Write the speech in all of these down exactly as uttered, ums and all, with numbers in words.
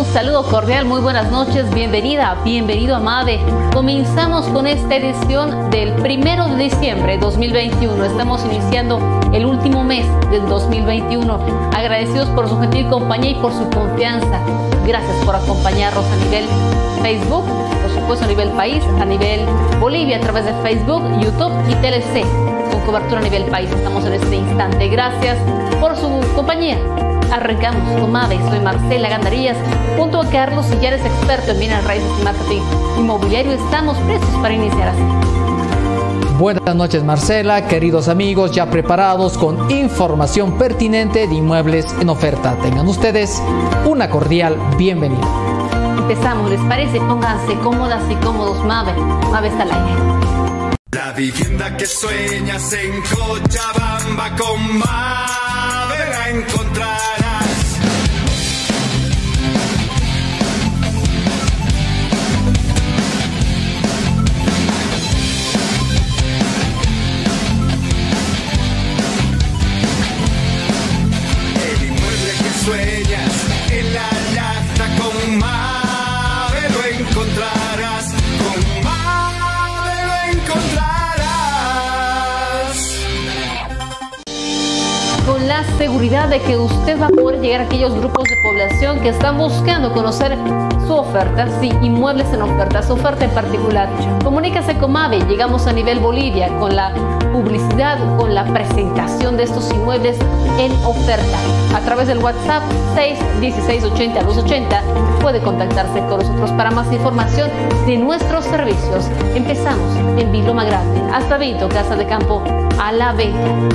saludo cordial, muy buenas noches, bienvenida, bienvenido a Mave. Comenzamos con esta edición del primero de diciembre de dos mil veintiuno. Estamos iniciando el último mes del dos mil veintiuno. Agradecidos por su gentil compañía y por su confianza. Gracias por acompañarnos a nivel Facebook, por supuesto a nivel país, a nivel Bolivia, a través de Facebook, YouTube y T L C, con cobertura a nivel país. Estamos en este instante. Gracias por su compañía. Arrancamos con Mave. Soy Marcela Gandarillas, junto a Carlos Sillares, experto en bienes raíces y marketing inmobiliario. Estamos prestos para iniciar así. Buenas noches, Marcela, queridos amigos, ya preparados con información pertinente de inmuebles en oferta. Tengan ustedes una cordial bienvenida. Empezamos, ¿les parece? Pónganse cómodas y cómodos. Mave, Mave está al aire. La vivienda que sueñas en Cochabamba, con Mave la encontrarás. El inmueble que sueñas en la Llacta, con Mave lo encontrarás. Con Mave lo encontrarás. Con la seguridad de que usted va a poder llegar a aquellos grupos de población que están buscando conocer su oferta, sí, inmuebles en oferta, su oferta en particular. Comunícase con Mave. Llegamos a nivel Bolivia con la publicidad, con la presentación de estos inmuebles en oferta. A través del WhatsApp seis dieciséis ochenta dos ochenta puede contactarse con nosotros para más información de nuestros servicios. Empezamos en Viloma Grande, hasta Vinto, casa de campo a la venta.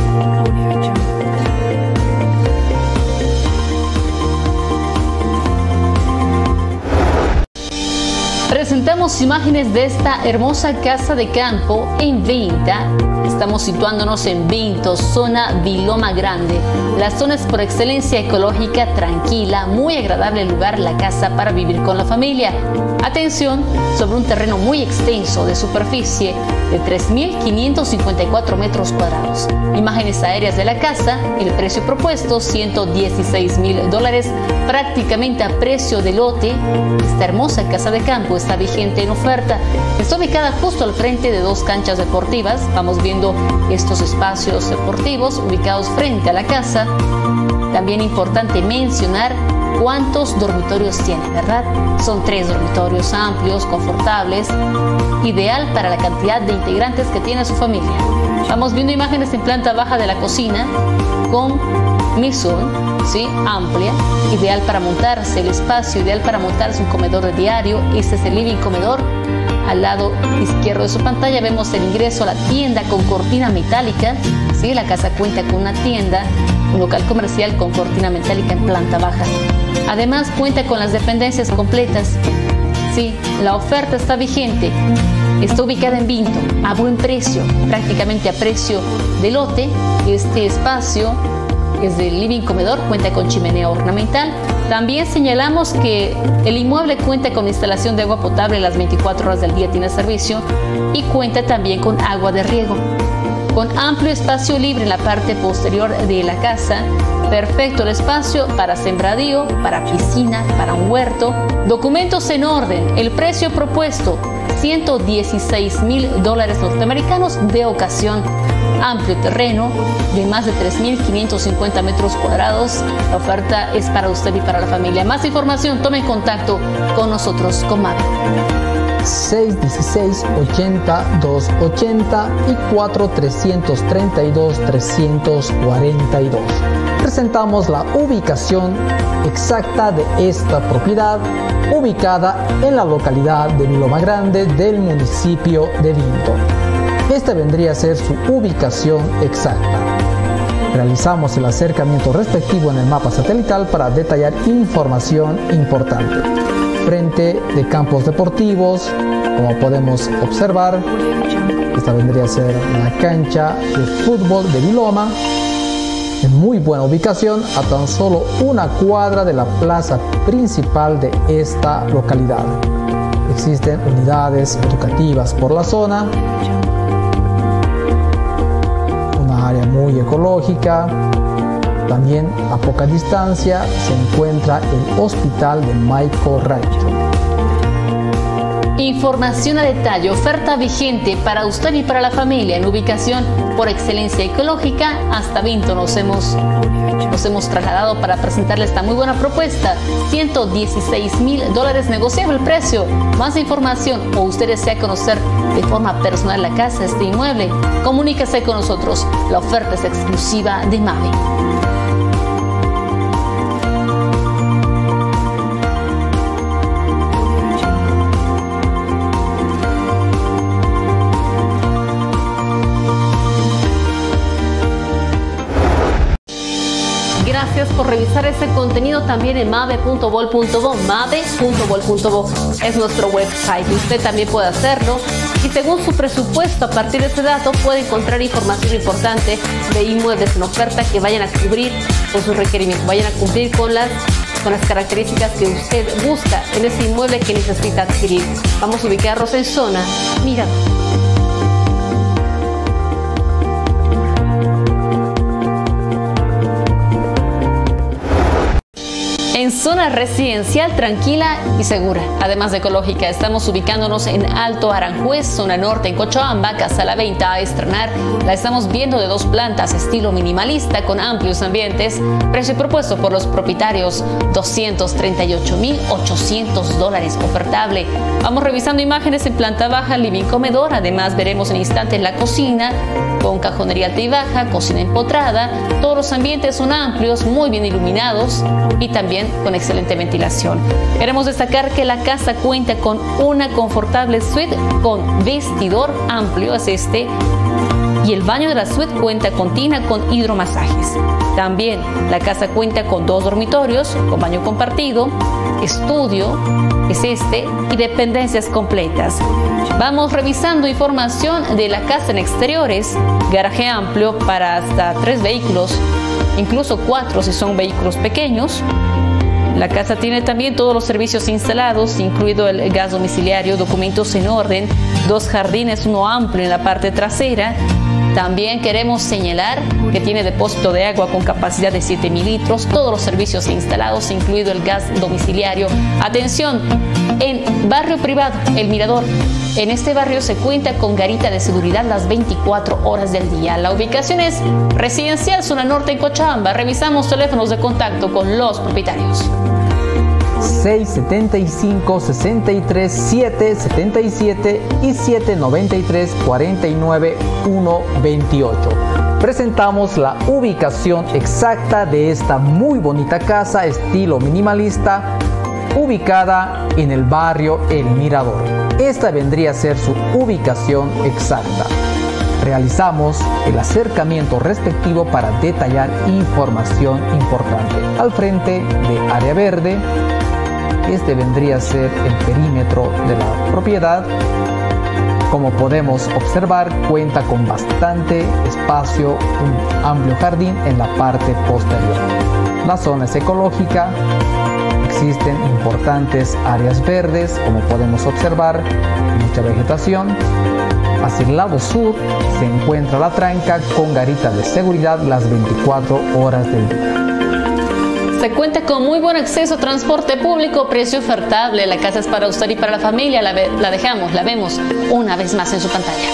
Presentamos imágenes de esta hermosa casa de campo en venta. Estamos situándonos en Vinto, zona Viloma Grande. La zona es por excelencia ecológica, tranquila, muy agradable lugar, la casa para vivir con la familia. Atención, sobre un terreno muy extenso de superficie de tres mil quinientos cincuenta y cuatro metros cuadrados. Imágenes aéreas de la casa, el precio propuesto ciento dieciséis mil dólares, prácticamente a precio de lote. Esta hermosa casa de campo está vigente en oferta. Está ubicada justo al frente de dos canchas deportivas. Vamos viendo estos espacios deportivos ubicados frente a la casa. También importante mencionar cuántos dormitorios tiene, ¿verdad? Son tres dormitorios amplios, confortables, ideal para la cantidad de integrantes que tiene su familia. Vamos viendo imágenes en planta baja de la cocina con mesón, ¿sí? Amplia, ideal para montarse el espacio, ideal para montarse un comedor de diario. Este es el living comedor. Al lado izquierdo de su pantalla vemos el ingreso a la tienda con cortina metálica, ¿sí? La casa cuenta con una tienda, un local comercial con cortina metálica en planta baja. Además cuenta con las dependencias completas. Sí, la oferta está vigente. Está ubicada en Vinto, a buen precio, prácticamente a precio de lote. Este espacio es del living comedor, cuenta con chimenea ornamental. También señalamos que el inmueble cuenta con instalación de agua potable las veinticuatro horas del día, tiene servicio, y cuenta también con agua de riego. Con amplio espacio libre en la parte posterior de la casa. Perfecto el espacio para sembradío, para piscina, para un huerto. Documentos en orden. El precio propuesto ciento dieciséis mil dólares norteamericanos de ocasión. Amplio terreno de más de tres mil quinientos cincuenta metros cuadrados. La oferta es para usted y para la familia. Más información, tome contacto con nosotros, con Mave. seis dieciséis ochenta dos ochenta y cuatro trescientos treinta y dos trescientos cuarenta y dos. Presentamos la ubicación exacta de esta propiedad, ubicada en la localidad de Viloma Grande del municipio de Vinto. Esta vendría a ser su ubicación exacta. Realizamos el acercamiento respectivo en el mapa satelital para detallar información importante. Frente de campos deportivos, como podemos observar, esta vendría a ser la cancha de fútbol de Viloma, en muy buena ubicación, a tan solo una cuadra de la plaza principal de esta localidad. Existen unidades educativas por la zona, una área muy ecológica, También a poca distancia se encuentra el Hospital de Maico Raito. Información a detalle, oferta vigente para usted y para la familia en ubicación por excelencia ecológica. Hasta Vinto nos hemos, nos hemos trasladado para presentarle esta muy buena propuesta. ciento dieciséis mil dólares, negociable el precio. Más información o usted desea conocer de forma personal la casa, este inmueble, comuníquese con nosotros. La oferta es exclusiva de Mave. Gracias por revisar este contenido también en mave punto bol punto bo. mave punto bol punto bo es nuestro website. Usted también puede hacerlo y según su presupuesto, a partir de este dato puede encontrar información importante de inmuebles en oferta que vayan a cubrir con sus requerimientos, vayan a cumplir con las, con las características que usted busca en ese inmueble que necesita adquirir. Vamos a ubicarnos en zona Mirador. En zona residencial tranquila y segura, además de ecológica. Estamos ubicándonos en Alto Aranjuez, zona norte, en Cochabamba. Casa a la venta a estrenar. La estamos viendo de dos plantas, estilo minimalista, con amplios ambientes. Precio propuesto por los propietarios, doscientos treinta y ocho mil ochocientos dólares, ofertable. Vamos revisando imágenes en planta baja, living, comedor. Además veremos en instantes la cocina, con cajonería alta y baja, cocina empotrada. Todos los ambientes son amplios, muy bien iluminados y también con excelente ventilación. Queremos destacar que la casa cuenta con una confortable suite con vestidor amplio, es este, y el baño de la suite cuenta con tina con hidromasajes. También la casa cuenta con dos dormitorios, con baño compartido, estudio, es este, y dependencias completas. Vamos revisando información de la casa en exteriores, garaje amplio para hasta tres vehículos, incluso cuatro si son vehículos pequeños. La casa tiene también todos los servicios instalados, incluido el gas domiciliario, documentos en orden, dos jardines, uno amplio en la parte trasera. También queremos señalar que tiene depósito de agua con capacidad de siete mil litros, todos los servicios instalados, incluido el gas domiciliario. Atención, en barrio privado, El Mirador. En este barrio se cuenta con garita de seguridad las veinticuatro horas del día. La ubicación es residencial, zona norte, en Cochabamba. Revisamos teléfonos de contacto con los propietarios. seis setenta y cinco, sesenta y tres, siete setenta y siete y siete noventa y tres, cuarenta y nueve, ciento veintiocho. Presentamos la ubicación exacta de esta muy bonita casa estilo minimalista, ubicada en el barrio El Mirador. Esta vendría a ser su ubicación exacta. Realizamos el acercamiento respectivo para detallar información importante. Al frente de área verde, este vendría a ser el perímetro de la propiedad. Como podemos observar, cuenta con bastante espacio, un amplio jardín en la parte posterior. La zona es ecológica, existen importantes áreas verdes, como podemos observar, mucha vegetación. Hacia el lado sur se encuentra la tranca con garita de seguridad las veinticuatro horas del día. Se cuenta con muy buen acceso a transporte público, precio ofertable. La casa es para usted y para la familia. La, ve, la dejamos, la vemos una vez más en su pantalla.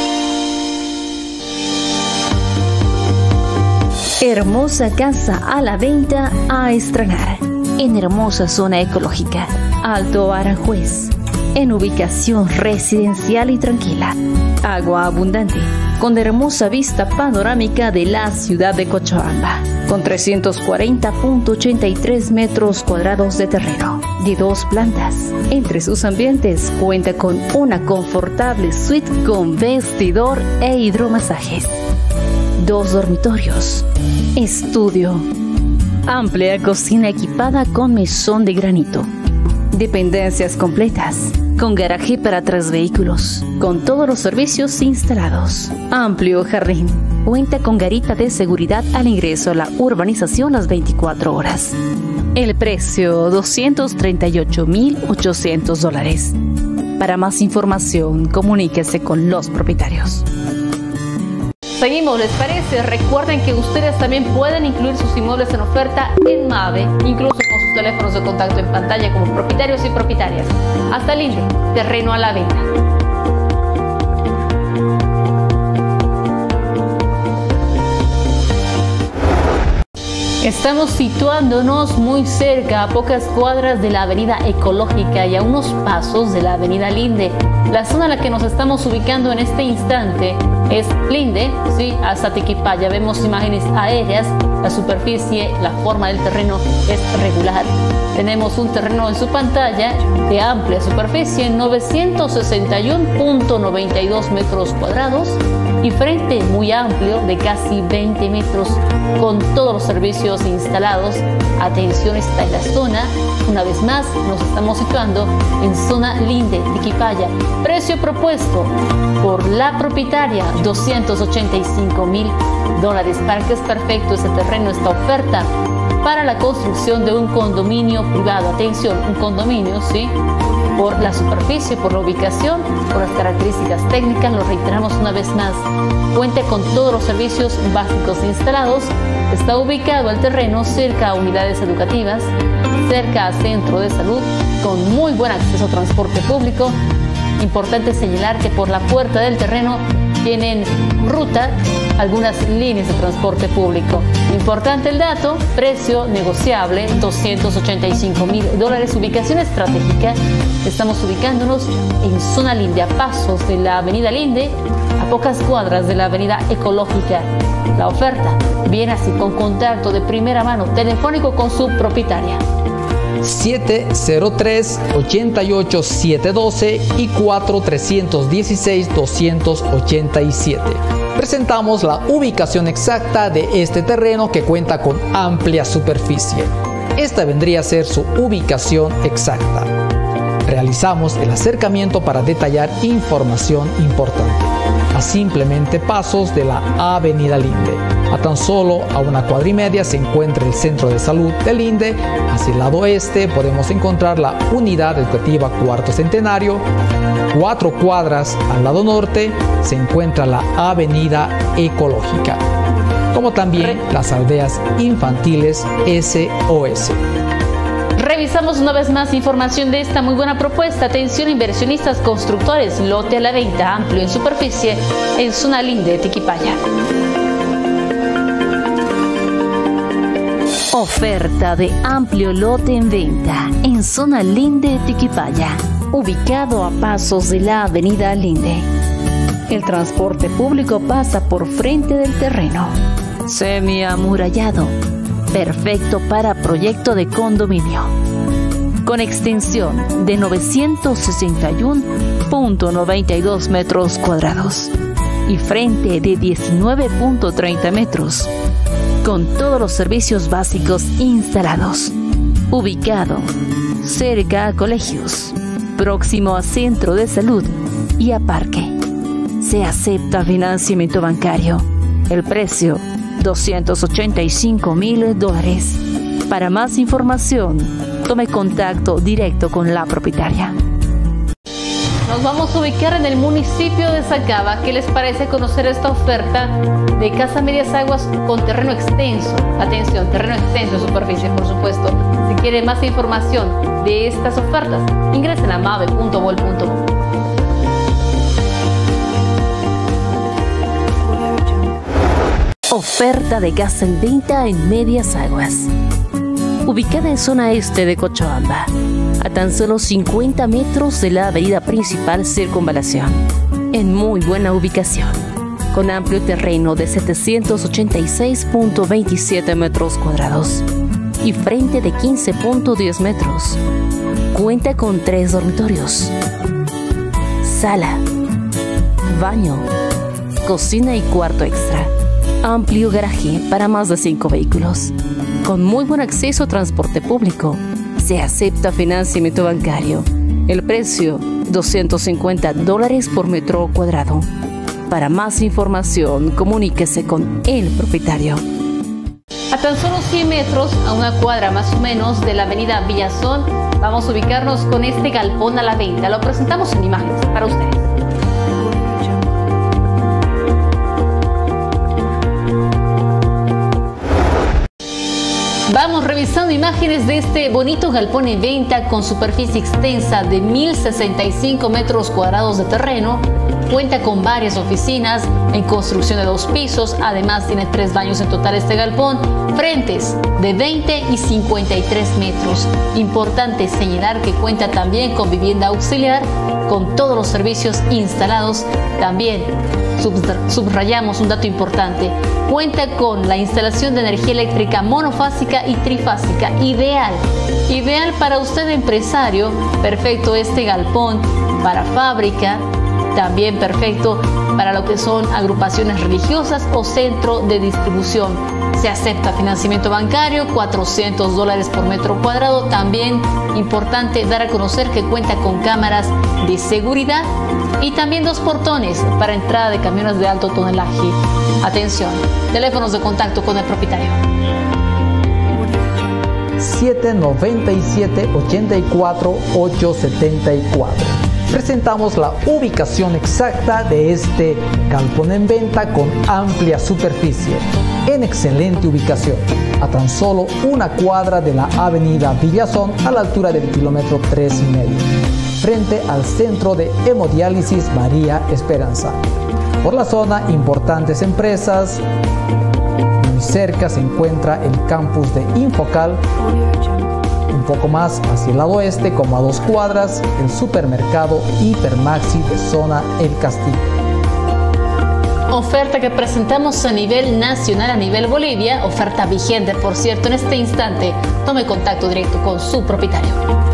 Hermosa casa a la venta a estrenar. En hermosa zona ecológica, Alto Aranjuez. En ubicación residencial y tranquila. Agua abundante, con hermosa vista panorámica de la ciudad de Cochabamba. Con trescientos cuarenta punto ochenta y tres metros cuadrados de terreno, de dos plantas. Entre sus ambientes cuenta con una confortable suite con vestidor e hidromasajes. Dos dormitorios, estudio, amplia cocina equipada con mesón de granito. Dependencias completas, con garaje para tres vehículos, con todos los servicios instalados. Amplio jardín, cuenta con garita de seguridad al ingreso a la urbanización las veinticuatro horas. El precio, doscientos treinta y ocho mil ochocientos dólares. Para más información, comuníquese con los propietarios. Seguimos, ¿les parece? Recuerden que ustedes también pueden incluir sus inmuebles en oferta en Mave, incluso con sus teléfonos de contacto en pantalla como propietarios y propietarias. Hasta Linde, terreno a la venta. Estamos situándonos muy cerca, a pocas cuadras de la avenida Ecológica y a unos pasos de la avenida Linde. La zona en la que nos estamos ubicando en este instante es Linde, sí, hasta Tiquipaya. Vemos imágenes aéreas, la superficie, la forma del terreno es regular. Tenemos un terreno en su pantalla de amplia superficie, novecientos sesenta y uno punto noventa y dos metros cuadrados, y frente muy amplio de casi veinte metros con todos los servicios instalados. Atención, está en la zona, una vez más nos estamos situando en zona Linde, Tiquipaya. Precio propuesto por la propietaria, doscientos ochenta y cinco mil dólares. ¿Para qué es perfecto este terreno, esta oferta? Para la construcción de un condominio privado. Atención, un condominio, ¿sí? Por la superficie, por la ubicación, por las características técnicas, lo reiteramos una vez más. Cuenta con todos los servicios básicos instalados. Está ubicado el terreno cerca a unidades educativas, cerca a centro de salud, con muy buen acceso a transporte público. Importante señalar que por la puerta del terreno tienen ruta algunas líneas de transporte público. Importante el dato, precio negociable, doscientos ochenta y cinco mil dólares, ubicación estratégica. Estamos ubicándonos en zona Linde, a pasos de la avenida Linde, a pocas cuadras de la avenida Ecológica. La oferta viene así, con contacto de primera mano telefónico con su propietaria. siete cero tres, ocho ocho siete uno dos y cuatro tres uno seis, dos ocho siete. Presentamos la ubicación exacta de este terreno que cuenta con amplia superficie. Esta vendría a ser su ubicación exacta. Realizamos el acercamiento para detallar información importante. A simplemente pasos de la avenida Linde. A tan solo a una cuadra y media se encuentra el centro de salud de Linde. Hacia el lado oeste podemos encontrar la unidad educativa Cuarto Centenario. Cuatro cuadras al lado norte se encuentra la avenida Ecológica, como también las aldeas infantiles S O S. Revisamos una vez más información de esta muy buena propuesta. Atención, inversionistas, constructores, lote a la venta, amplio en superficie, en zona Linde, Tiquipaya. Oferta de amplio lote en venta en zona Linde, Tiquipaya, ubicado a pasos de la avenida Linde. El transporte público pasa por frente del terreno, semiamurallado, perfecto para proyecto de condominio, con extensión de novecientos sesenta y uno punto noventa y dos metros cuadrados y frente de diecinueve punto treinta metros, con todos los servicios básicos instalados. Ubicado cerca a colegios, próximo a centro de salud y a parque. Se acepta financiamiento bancario. El precio, doscientos ochenta y cinco mil dólares. Para más información, tome contacto directo con la propietaria. Nos vamos a ubicar en el municipio de Sacaba. ¿Qué les parece conocer esta oferta de casa medias aguas con terreno extenso? Atención, terreno extenso de superficie, por supuesto. Si quiere más información de estas ofertas, ingresen a mave punto bol punto com. Oferta de casa en venta en Medias Aguas. Ubicada en zona este de Cochabamba, a tan solo cincuenta metros de la avenida principal Circunvalación, en muy buena ubicación, con amplio terreno de setecientos ochenta y seis punto veintisiete metros cuadrados y frente de quince punto diez metros. Cuenta con tres dormitorios, sala, baño, cocina y cuarto extra. Amplio garaje para más de cinco vehículos, con muy buen acceso a transporte público. Se acepta financiamiento bancario. El precio, doscientos cincuenta dólares por metro cuadrado. Para más información, comuníquese con el propietario. A tan solo cien metros, a una cuadra más o menos de la avenida Villazón, vamos a ubicarnos con este galpón a la venta. Lo presentamos en imágenes para ustedes. revisando imágenes de este bonito galpón en venta con superficie extensa de mil sesenta y cinco metros cuadrados de terreno. Cuenta con varias oficinas en construcción de dos pisos. Además tiene tres baños en total este galpón, frentes de veinte y cincuenta y tres metros. Importante señalar que cuenta también con vivienda auxiliar, con todos los servicios instalados. También subrayamos un dato importante: cuenta con la instalación de energía eléctrica monofásica y trifásica, ideal, ideal para usted empresario. Perfecto este galpón para fábrica, también perfecto para lo que son agrupaciones religiosas o centro de distribución. Se acepta financiamiento bancario, cuatrocientos dólares por metro cuadrado. También importante dar a conocer que cuenta con cámaras de seguridad y también dos portones para entrada de camiones de alto tonelaje. Atención, teléfonos de contacto con el propietario: siete noventa y siete, ochenta y cuatro, ocho setenta y cuatro. Presentamos la ubicación exacta de este galpón en venta con amplia superficie, en excelente ubicación, a tan solo una cuadra de la avenida Villazón, a la altura del kilómetro tres y medio, frente al centro de hemodiálisis María Esperanza. Por la zona, importantes empresas. Muy cerca se encuentra el campus de Infocal. Un poco más hacia el lado oeste, como a dos cuadras, el supermercado Hipermaxi de zona El Castillo. Oferta que presentamos a nivel nacional, a nivel Bolivia, oferta vigente, por cierto, en este instante. Tome contacto directo con su propietario.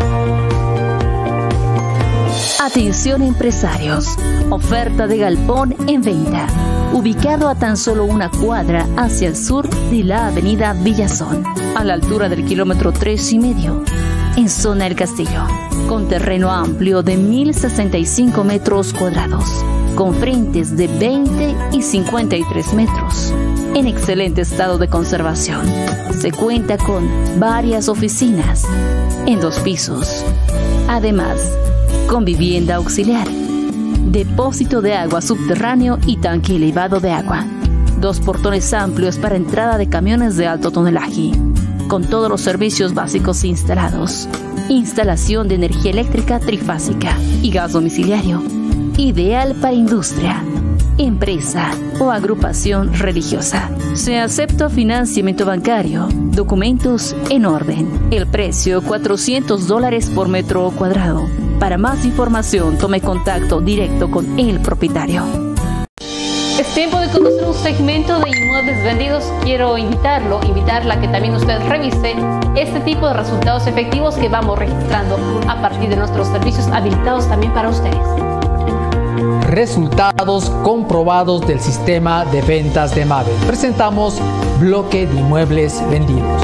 Atención empresarios, oferta de galpón en venta, ubicado a tan solo una cuadra hacia el sur de la avenida Villazón, a la altura del kilómetro tres y medio, en zona El Castillo, con terreno amplio de mil sesenta y cinco metros cuadrados, con frentes de veinte y cincuenta y tres metros, en excelente estado de conservación. Se cuenta con varias oficinas en dos pisos, además con vivienda auxiliar, depósito de agua subterráneo y tanque elevado de agua, dos portones amplios para entrada de camiones de alto tonelaje, con todos los servicios básicos instalados, instalación de energía eléctrica trifásica y gas domiciliario, ideal para industria, empresa o agrupación religiosa. Se acepta financiamiento bancario, documentos en orden. El precio cuatrocientos dólares por metro cuadrado. Para más información, tome contacto directo con el propietario. Es tiempo de conocer un segmento de inmuebles vendidos. Quiero invitarlo, invitarla a que también usted revise este tipo de resultados efectivos que vamos registrando a partir de nuestros servicios habilitados también para ustedes. Resultados comprobados del sistema de ventas de Mave. Presentamos bloque de inmuebles vendidos.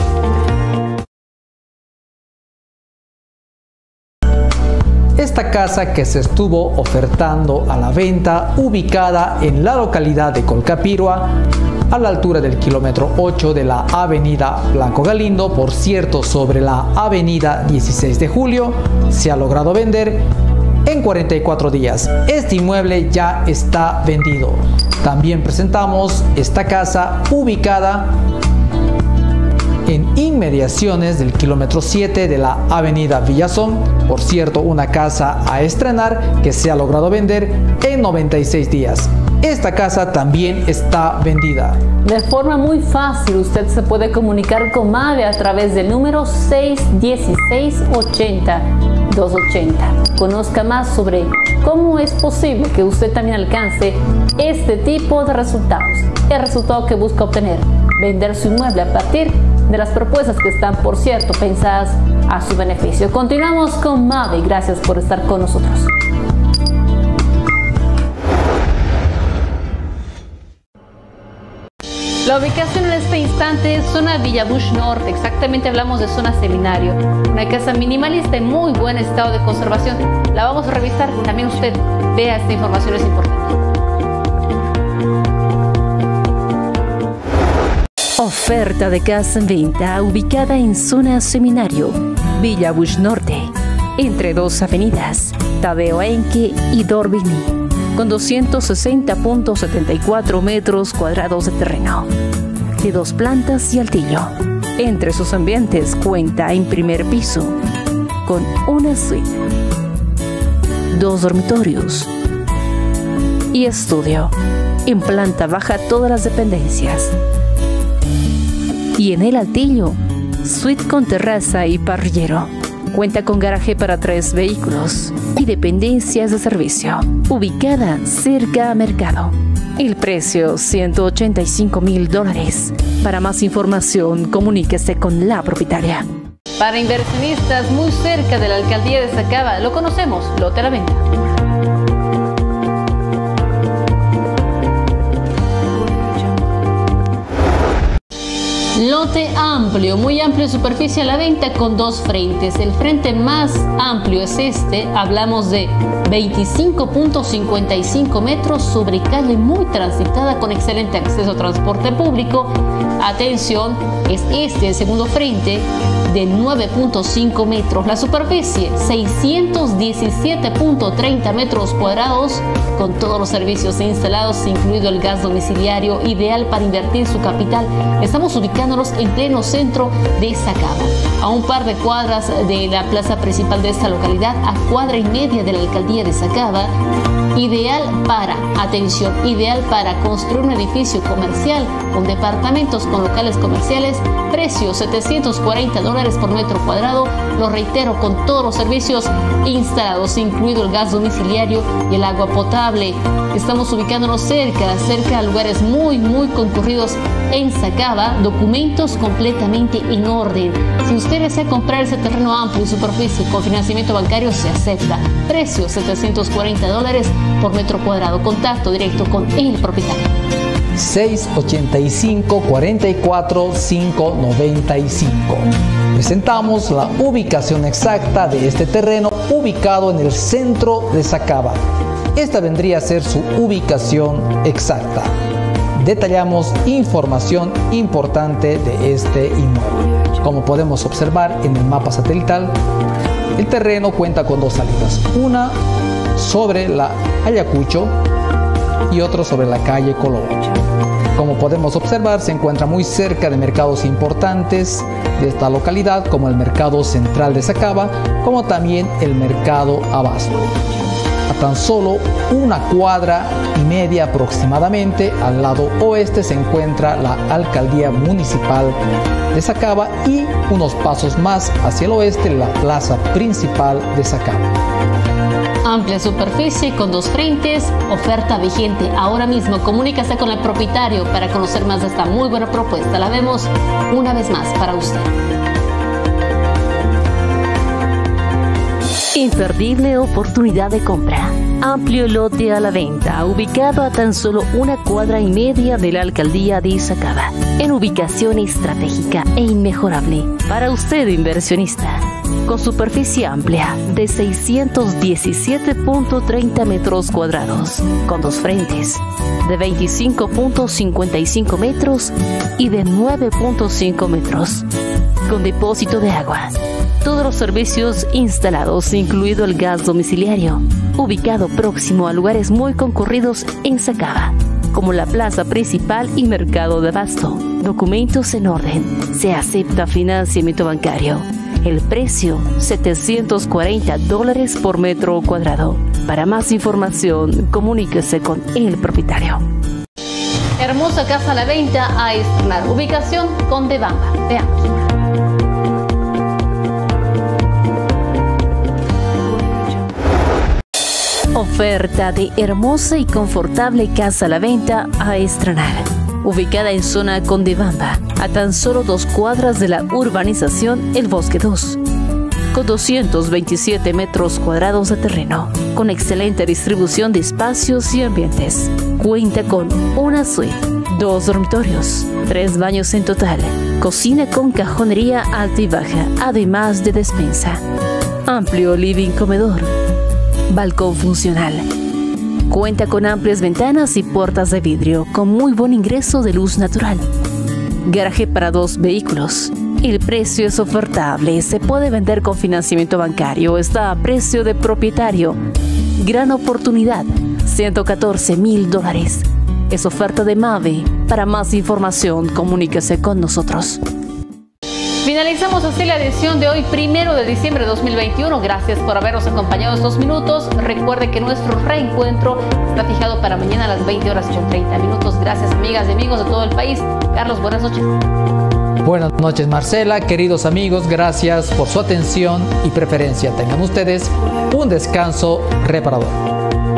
Esta casa que se estuvo ofertando a la venta, ubicada en la localidad de Colcapirua, a la altura del kilómetro ocho de la avenida Blanco Galindo, por cierto sobre la avenida dieciséis de julio, se ha logrado vender en cuarenta y cuatro días. Este inmueble ya está vendido. También presentamos esta casa ubicada en inmediaciones del kilómetro siete de la avenida Villazón, por cierto una casa a estrenar que se ha logrado vender en noventa y seis días. Esta casa también está vendida. De forma muy fácil usted se puede comunicar con Mave a través del número seis uno seis, ochenta, doscientos ochenta. Conozca más sobre cómo es posible que usted también alcance este tipo de resultados. El resultado que busca obtener: vender su inmueble a partir de las propuestas que están, por cierto, pensadas a su beneficio. Continuamos con Mave. Gracias por estar con nosotros. La ubicación en este instante es zona Villa Bush Norte, exactamente hablamos de zona Seminario. Una casa minimalista en muy buen estado de conservación. La vamos a revisar, también usted vea esta información, es importante. Oferta de casa en venta ubicada en zona Seminario, Villa Bush Norte, entre dos avenidas, Tadeo Enque y Dorbigny, con doscientos sesenta punto setenta y cuatro metros cuadrados de terreno, de dos plantas y altillo. Entre sus ambientes cuenta en primer piso con una suite, dos dormitorios y estudio. En planta baja todas las dependencias. Y en el altillo, suite con terraza y parrillero. Cuenta con garaje para tres vehículos y dependencias de servicio. Ubicada cerca a mercado. El precio, ciento ochenta y cinco mil dólares. Para más información, comuníquese con la propietaria. Para inversionistas muy cerca de la alcaldía de Sacaba, lo conocemos, lote a la venta. Lote amplio, muy amplio en superficie a la venta con dos frentes. El frente más amplio es este, hablamos de veinticinco punto cincuenta y cinco metros sobre calle muy transitada con excelente acceso a transporte público. Atención, es este el segundo frente de nueve punto cinco metros. La superficie seiscientos diecisiete punto treinta metros cuadrados con todos los servicios instalados, incluido el gas domiciliario, ideal para invertir su capital. Estamos ubicándonos en pleno centro de Sacaba, a un par de cuadras de la plaza principal de esta localidad, a cuadra y media de la alcaldía de Sacaba. Ideal para, atención, ideal para construir un edificio comercial con departamentos, con locales comerciales, precio setecientos cuarenta dólares por metro cuadrado, lo reitero, con todos los servicios instalados, incluido el gas domiciliario y el agua potable. Estamos ubicándonos cerca, cerca a lugares muy, muy concurridos en Sacaba, documentos completamente en orden. Si usted desea comprar ese terreno amplio y superficie con financiamiento bancario, se acepta. Precio setecientos cuarenta dólares por metro cuadrado. Contacto directo con el propietario. seis ochenta y cinco, cuarenta y cuatro, cinco noventa y cinco. Presentamos la ubicación exacta de este terreno ubicado en el centro de Sacaba. Esta vendría a ser su ubicación exacta. Detallamos información importante de este inmueble. Como podemos observar en el mapa satelital, el terreno cuenta con dos salidas. Una sobre la Ayacucho y otro sobre la calle Colón. Como podemos observar, se encuentra muy cerca de mercados importantes de esta localidad, como el Mercado Central de Sacaba, como también el Mercado Abasto. A tan solo una cuadra y media aproximadamente al lado oeste se encuentra la Alcaldía Municipal de Sacaba y unos pasos más hacia el oeste la plaza principal de Sacaba. Amplia superficie con dos frentes, oferta vigente ahora mismo. Comunícase con el propietario para conocer más de esta muy buena propuesta. La vemos una vez más para usted. Imperdible oportunidad de compra. Amplio lote a la venta, ubicado a tan solo una cuadra y media de la alcaldía de Sacaba, en ubicación estratégica e inmejorable para usted inversionista. Con superficie amplia de seiscientos diecisiete punto treinta metros cuadrados, con dos frentes de veinticinco punto cincuenta y cinco metros y de nueve punto cinco metros, con depósito de agua. Todos los servicios instalados, incluido el gas domiciliario, ubicado próximo a lugares muy concurridos en Sacaba, como la plaza principal y mercado de abasto. Documentos en orden. Se acepta financiamiento bancario. El precio, setecientos cuarenta dólares por metro cuadrado. Para más información, comuníquese con el propietario. Hermosa casa a la venta a estrenar. Ubicación Condebamba. Veamos. Oferta de hermosa y confortable casa a la venta a estrenar. Ubicada en zona Condebamba, a tan solo dos cuadras de la urbanización El Bosque dos, con doscientos veintisiete metros cuadrados de terreno, con excelente distribución de espacios y ambientes. Cuenta con una suite, dos dormitorios, tres baños en total, cocina con cajonería alta y baja, además de despensa. Amplio living comedor, balcón funcional. Cuenta con amplias ventanas y puertas de vidrio con muy buen ingreso de luz natural. Garaje para dos vehículos. El precio es ofertable, se puede vender con financiamiento bancario, está a precio de propietario. Gran oportunidad, ciento catorce mil dólares. Es oferta de MAVE. Para más información, comuníquese con nosotros. Finalizamos así la edición de hoy, primero de diciembre de dos mil veintiuno. Gracias por habernos acompañado estos minutos. Recuerde que nuestro reencuentro está fijado para mañana a las veinte horas con treinta minutos. Gracias, amigas y amigos de todo el país. Carlos, buenas noches. Buenas noches, Marcela. Queridos amigos, gracias por su atención y preferencia. Tengan ustedes un descanso reparador.